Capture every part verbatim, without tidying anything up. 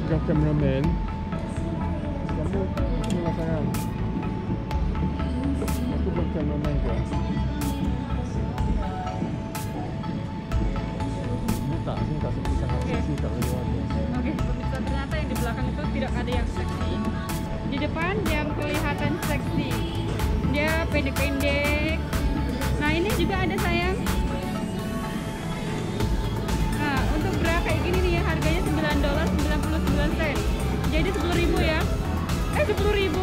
pegang cameraman. Kamu bismillah sayang. Aku buat cameraman ke. Ini tak, ini tak sangat seksi tak lewat. Oke, pemirsa, ternyata yang di belakang itu tidak ada yang seksi. Di depan yang kelihatan seksi. Dia pendek-pendek. Nah, ini juga ada sayang. Nah, untuk bra kayak gini nih harganya sembilan dolar sembilan puluh sembilan sen. Jadi sepuluh ribu ya. Eh, sepuluh ribu.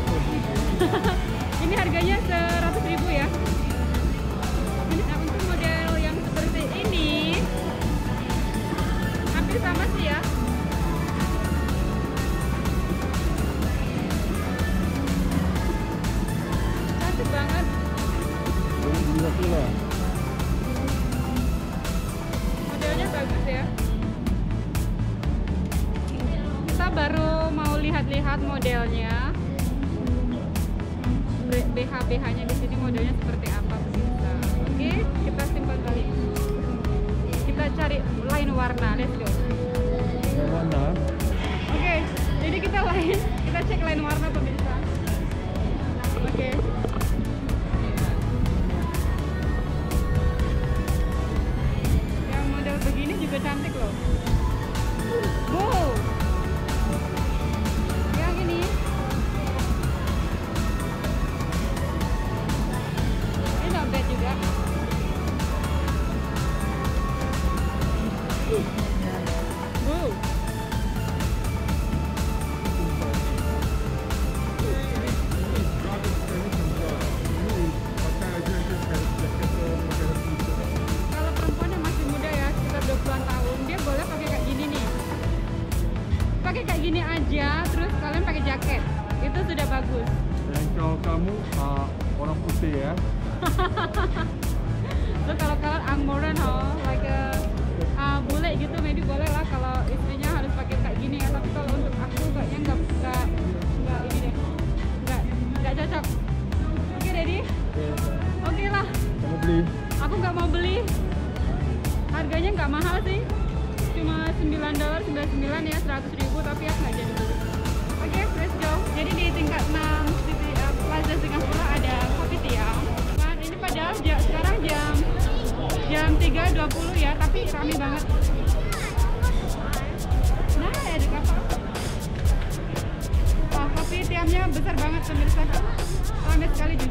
Ini harganya seratus ribu ya. Ini nah, untuk model yang seperti ini hampir sama sih ya. Cantik banget. Modelnya bagus ya. Kita baru mau lihat-lihat modelnya. B H B H-nya di sini modelnya seperti apa pemirsa. Oke, kita simpan kali. Kita cari lain warna. Let's go. Warna. Oke, jadi kita lain, kita cek lain warna pemirsa. Oke. Yang model begini juga cantik loh. Wow. Yang ini. Ini not bad juga. Wow. Kalau perempuan yang masih muda ya, sekitar dua puluhan tahun, dia boleh pakai kayak gini nih. Pakai kayak gini aja, terus kalian pakai jaket. Itu sudah bagus. Dan kalau kamu uh, orang putih ya. So kalau kalian angmoran oh, like a, uh, bule gitu, maybe boleh lah kalau istrinya harus pakai kayak gini ya. Tapi kalau untuk aku kayaknya nggak nggak nggak ini deh, nggak nggak cocok. Oke, Daddy? Oke lah. Kamu beli? Aku nggak mau beli. Harganya nggak mahal sih, cuma sembilan dolar sembilan puluh sembilan ya, seratus ribu, tapi aku nggak jadi beli. Oke, let's go. Jadi di tingkat enam City uh, Plaza Singapura ada kopi tiam. Nah, ini padahal ja, sekarang jam jam tiga dua puluh ya, tapi rame banget. Nah, ada apa? Wah, kopi tiamnya besar banget pemirsa. Rame sekali juga.